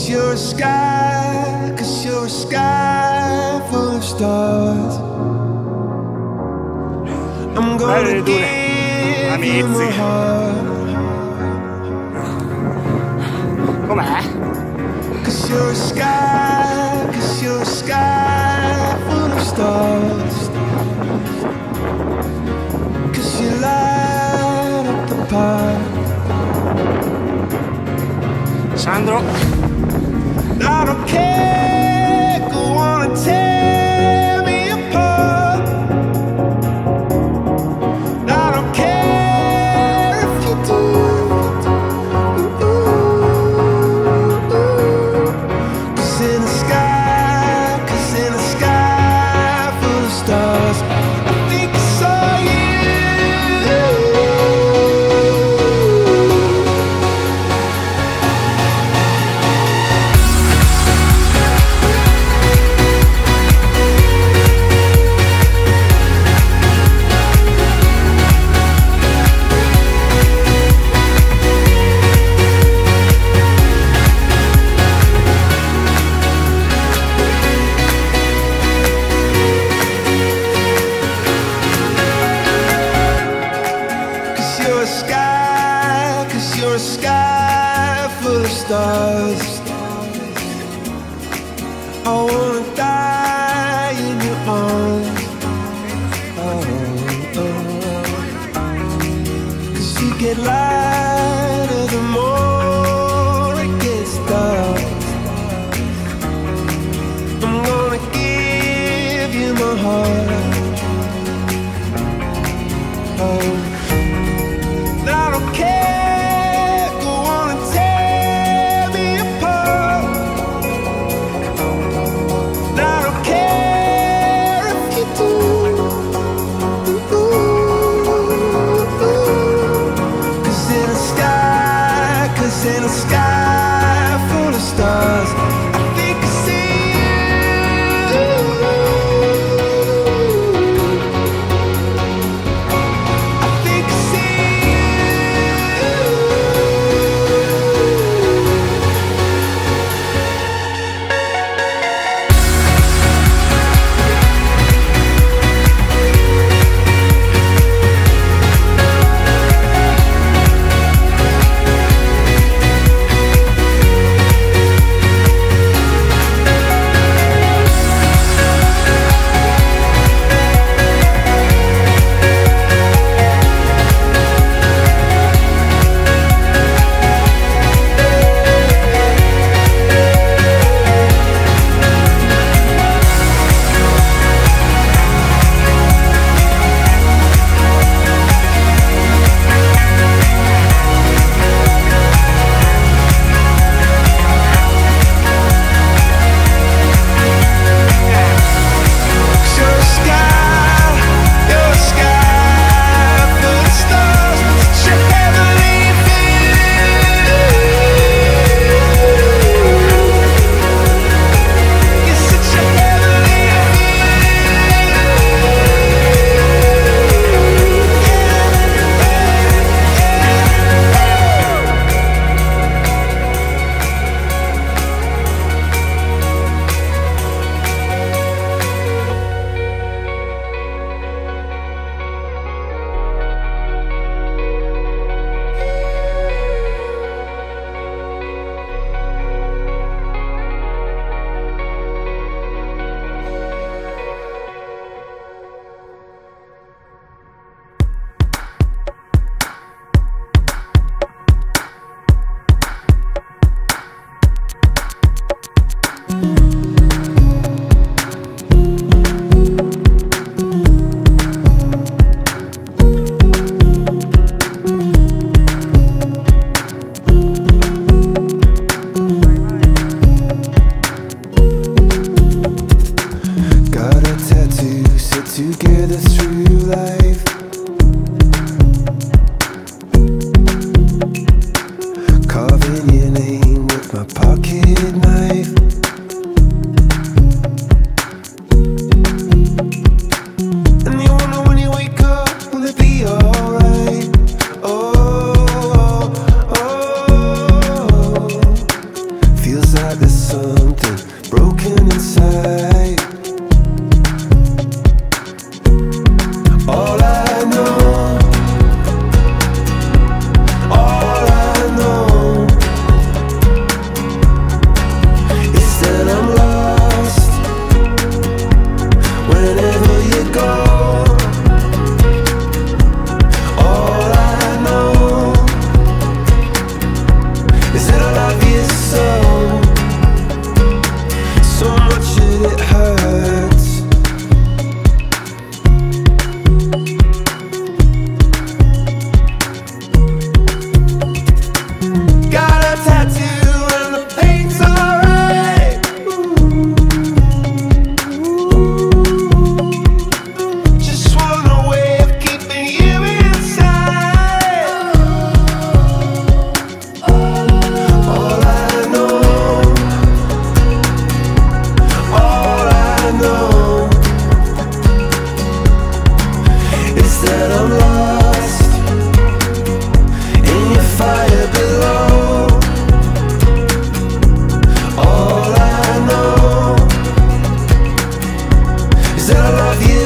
you're a sky, 'cause you're a sky full of stars. I'm gonna give you my heart. Com'è? 'Cause you're a sky, 'cause you're a sky full of stars. 'Cause you light up the park. Sandro. I don't care, go on and tear me apart. I don't care if you do. Cause in the sky full of stars, I think I saw you. You're a sky full of stars. I wanna die in your arms. Cause you get lighter the more it gets dark. I'm gonna give you my heart. I don't care. In a sky full of stars, I think I see you. I think I see Is that I love you so much that it hurts. Got a tattoo and the paint's alright. Just want a way of keeping you inside. All I know is that I'm lost in your fire below. All I know is that I love you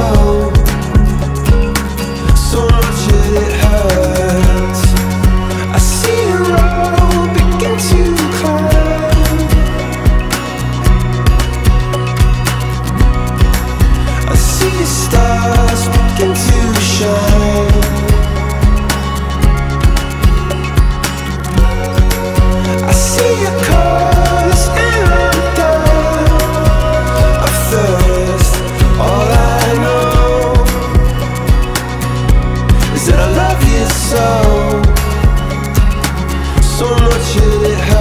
so much that it hurts. I see a road begin to climb. I see the stars begin to shine. I see your colors and I'm down of thirst. All I know is that I love you so much that it hurts.